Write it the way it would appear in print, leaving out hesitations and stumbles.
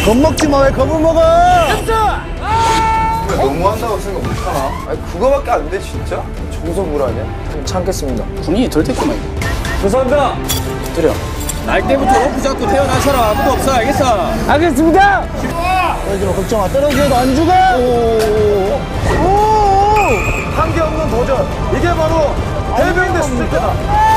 겁먹지 마. 왜 겁을 먹어? 너무한다고 생각 못하나? 아니 그거밖에 안 돼 진짜? 정석우라냐? 참겠습니다. 분위기 덜 됐구만 이거. 죄송합니다. 들여. 날 때부터 로프 잡고 태어난 사람 아무도 없어. 알겠어? 알겠습니다. 떨어지마 걱정 마. 떨어져도 안 죽어. 한계 없는 도전 이게 바로 해병대 스틸 때다.